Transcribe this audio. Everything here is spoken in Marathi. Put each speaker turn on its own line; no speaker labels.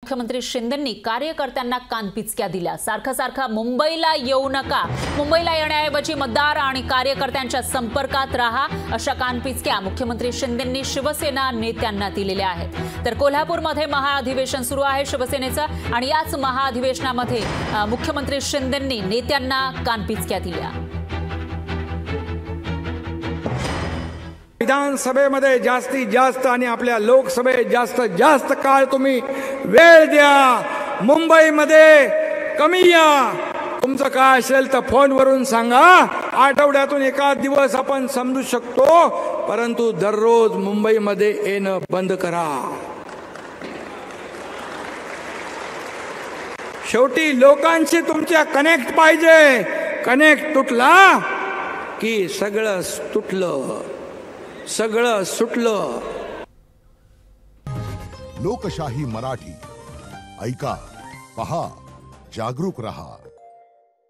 मुख्यमंत्री शिंदेंनी कार्यकर्त्यांना कानपिचक्या दिल्या। सारखं मुंबईला येऊ नका, मुंबईला येण्याऐवजी मतदार आणि कार्यकर्त्यांच्या संपर्कात राहा, अशा कानपिचक्या मुख्यमंत्री शिंदेंनी शिवसेना नेत्यांना दिलेल्या आहेत। तर कोल्हापूरमध्ये महाअधिवेशन सुरू आहे शिवसेनेचं आणि याच महाअधिवेशनामध्ये मुख्यमंत्री शिंदेंनी नेत्यांना कानपिचक्या दिल्या।
विधानसभेमध्ये जास्तीत जास्त आणि आपल्या लोकसभेत जास्तीत जास्त काळ तुम्ही वेळ द्या, मुंबईमध्ये कमी या। तुमचं काय असेल तर फोनवरून सांगा, आठवड्यातून एखाद दिवस आपण समजू शकतो, परंतु दररोज मुंबईमध्ये येणं बंद करा। शेवटी लोकांशी तुमच्या कनेक्ट पाहिजे, कनेक्ट तुटला की सगळं तुटलं, सगळं सुटलं।
लोकशाही मराठी ऐका, पहा, जागरूक रहा।